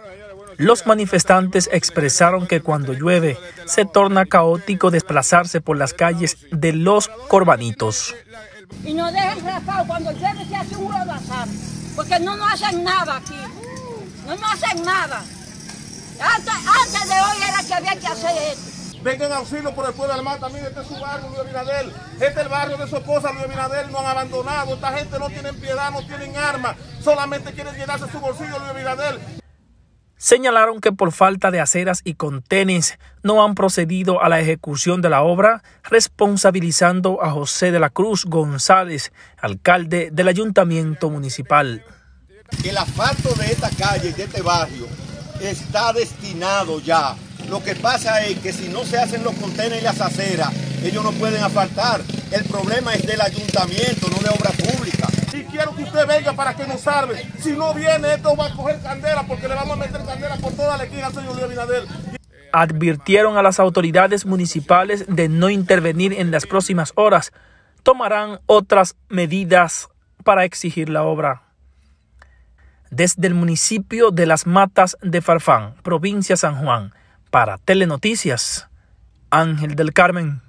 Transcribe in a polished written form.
Los manifestantes expresaron que cuando llueve se torna caótico desplazarse por las calles de Los Corbanitos. Y no dejen raspado, cuando llueve se hace un huevazán, porque no nos hacen nada aquí, no nos hacen nada. Antes de hoy era que había que hacer esto. Vengan auxilio por el pueblo del mar, también este es su barrio, Luis Abinader. Este es el barrio de su esposa, Luis Abinader, nos han abandonado. Esta gente no tiene piedad, no tienen armas, solamente quieren llenarse su bolsillo, Luis Abinader. Señalaron que por falta de aceras y contenes no han procedido a la ejecución de la obra, responsabilizando a José de la Cruz González, alcalde del ayuntamiento municipal. El asfalto de esta calle y de este barrio está destinado ya. Lo que pasa es que si no se hacen los contenes y las aceras, ellos no pueden asfaltar. El problema es del ayuntamiento, no de obra pública. Y quiero que usted venga para que nos salve. Si no viene, esto va a coger candela porque le vamos a meter candela por toda la esquina al señor Luis Abinader. Advirtieron a las autoridades municipales de no intervenir en las próximas horas. Tomarán otras medidas para exigir la obra. Desde el municipio de Las Matas de Farfán, provincia San Juan, para Telenoticias, Ángel del Carmen.